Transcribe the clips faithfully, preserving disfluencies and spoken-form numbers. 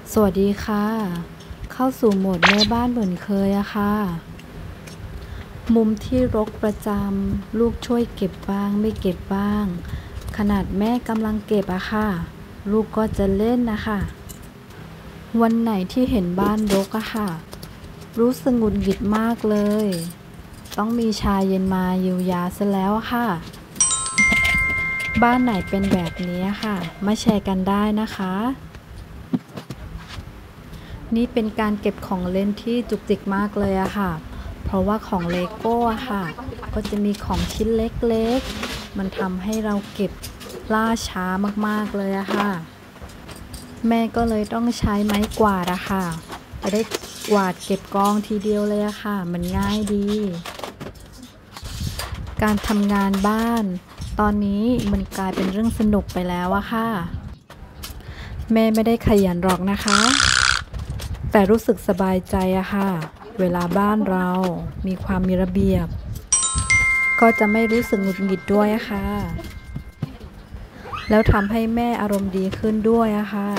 สวัสดีค่ะเข้าสู่โหมดแม่บ้านเหมือนเคยอะค่ะมุมที่รกประจำลูกช่วยเก็บบ้างไม่เก็บบ้างขนาดแม่กำลังเก็บอะค่ะลูกก็จะเล่นนะคะวันไหนที่เห็นบ้านรกอะค่ะรู้สึกหงุดหงิดมากเลยต้องมีชาเย็นมาเยียวยาซะแล้วอะค่ะบ้านไหนเป็นแบบนี้ค่ะมาแชร์กันได้นะคะนี่เป็นการเก็บของเล่นที่จุกจิกมากเลยอะค่ะเพราะว่าของเลโก้อะค่ะก็จะมีของชิ้นเล็กๆมันทำให้เราเก็บล่าช้ามากๆเลยอะค่ะแม่ก็เลยต้องใช้ไม้กวาดอะค่ะจะได้กวาดเก็บกองทีเดียวเลยอะค่ะมันง่ายดีการทำงานบ้านตอนนี้มันกลายเป็นเรื่องสนุกไปแล้วอะค่ะแม่ไม่ได้ขยันหรอกนะคะแต่รู้สึกสบายใจอะค่ะเวลาบ้านเรามีความมีระเบียบก็จะไม่รู้สึกหงุดหงิดด้วยอะค่ะแล้วทำให้แม่อารมณ์ดีขึ้นด้วยอะค่ะ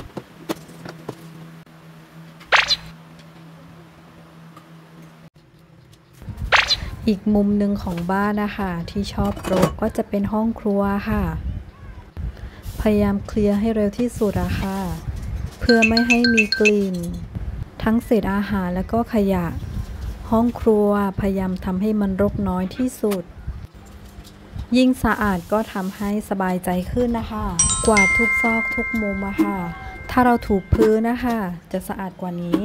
อีกมุมหนึ่งของบ้านนะคะที่ชอบรกก็จะเป็นห้องครัวค่ะพยายามเคลียร์ให้เร็วที่สุดอะค่ะเพื่อไม่ให้มีกลิ่นทั้งเศษอาหารและก็ขยะห้องครัวพยายามทำให้มันรกน้อยที่สุดยิ่งสะอาดก็ทำให้สบายใจขึ้นนะคะกวาดทุกซอกทุกมุมอะค่ะถ้าเราถูพื้นนะคะจะสะอาดกว่านี้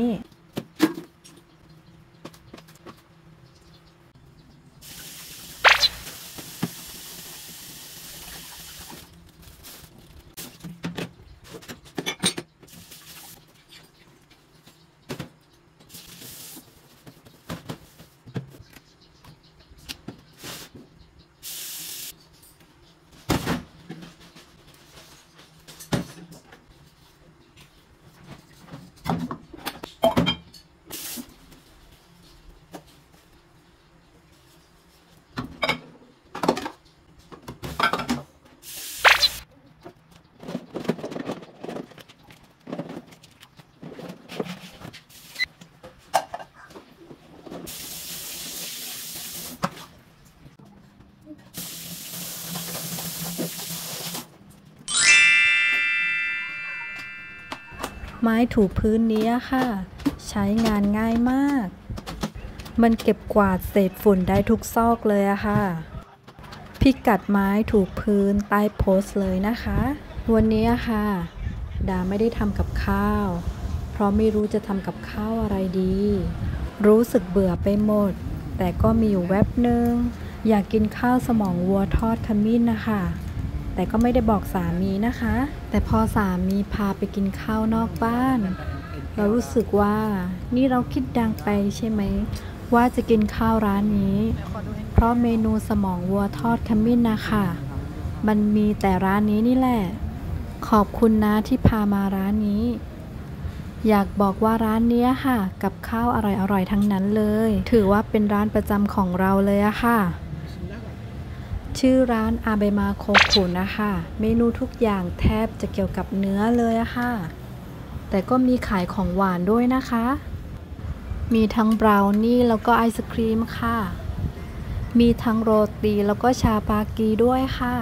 ไม้ถูพื้นนี้ค่ะใช้งานง่ายมากมันเก็บกวาดเศษฝุ่นได้ทุกซอกเลยอะค่ะพิกัดไม้ถูพื้นใต้โพสต์เลยนะคะวันนี้ค่ะดาไม่ได้ทำกับข้าวเพราะไม่รู้จะทำกับข้าวอะไรดีรู้สึกเบื่อไปหมดแต่ก็มีอยู่แวบหนึ่งอยากกินข้าวสมองวัวทอดขมิ้นนะคะแต่ก็ไม่ได้บอกสามีนะคะแต่พอสามีพาไปกินข้าวนอกบ้านเรารู้สึกว่านี่เราคิดดังไปใช่ไหมว่าจะกินข้าวร้านนี้เพราะเมนูสมองวัวทอดขมิ้นนะคะมันมีแต่ร้านนี้นี่แหละขอบคุณนะที่พามาร้านนี้อยากบอกว่าร้านนี้ค่ะกับข้าวอร่อยๆทั้งนั้นเลยถือว่าเป็นร้านประจำของเราเลยอะค่ะชื่อร้านอาเบมาโคคุนะคะเมนูทุกอย่างแทบจะเกี่ยวกับเนื้อเลยอะค่ะแต่ก็มีขายของหวานด้วยนะคะมีทั้งบราวนี่แล้วก็ไอศครีมค่ะมีทั้งโรตีแล้วก็ชาปากีด้วยค่ะ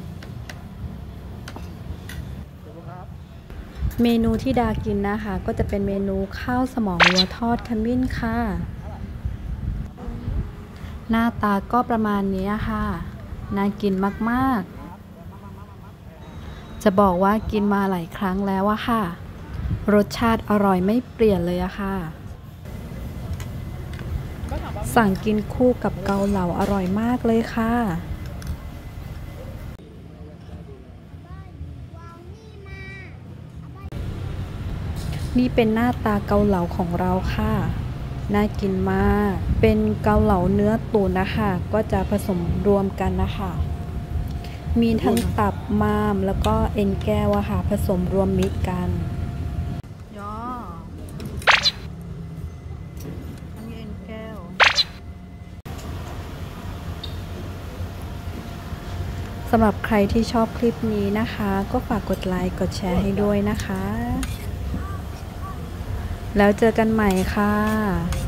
เมนูที่ดากินนะคะก็จะเป็นเมนูข้าวสมองวัวทอดขมิ้นค่ะหน้าตาก็ประมาณนี้ค่ะน่ากินมากๆจะบอกว่ากินมาหลายครั้งแล้วอะค่ะรสชาติอร่อยไม่เปลี่ยนเลยอะค่ะสั่งกินคู่กับเกาเหลาอร่อยมากเลยค่ะนี่เป็นหน้าตาเกาเหลาของเราค่ะน่ากินมากเป็นเกาเหลาเนื้อตุ๋นนะคะก็จะผสมรวมกันนะคะมีทั้งตับม้ามแล้วก็เอ็นแก้วอะค่ะผสมรวมมิตรกันย่ออันนี้เอ็นแก้ว สำหรับใครที่ชอบคลิปนี้นะคะก็ฝากกดไลค์กดแชร์ให้ด้วยนะคะแล้วเจอกันใหม่ค่ะ